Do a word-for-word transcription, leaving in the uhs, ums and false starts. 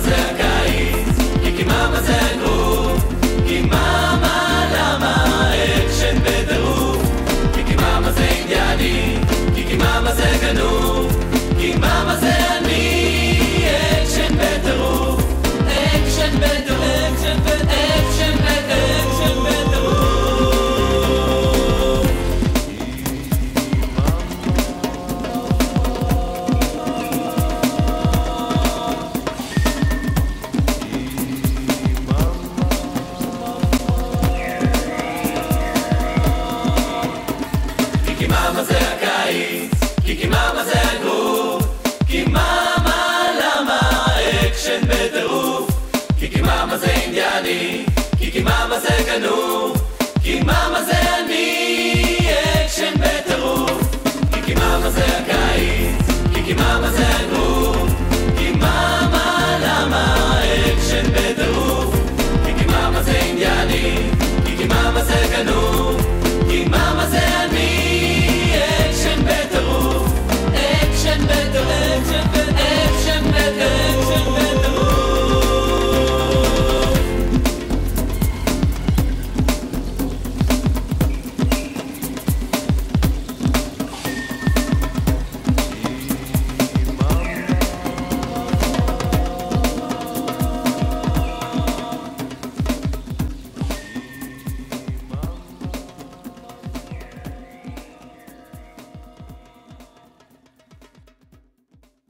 זה הקיץ, קיקי מאמה זה הגרוב, קיקי מאמה למה אקשן בטירוף, קיקי מאמה זה אינדיאני, קיקי מאמה זה גנוב, קיקי מאמה זה אני, אקשן בטירוף, אקשן בטירוף, אקשן בטירוף, אקשן בטירוף. קיקי מאמה זה הקיץ, קיקי מאמה זה הגרוב, קיקי מאמה למה אקשן בטירוף, קיקי מאמה זה אינדיאני, קיקי מאמה זה גנוב, קיקי מאמה זה אני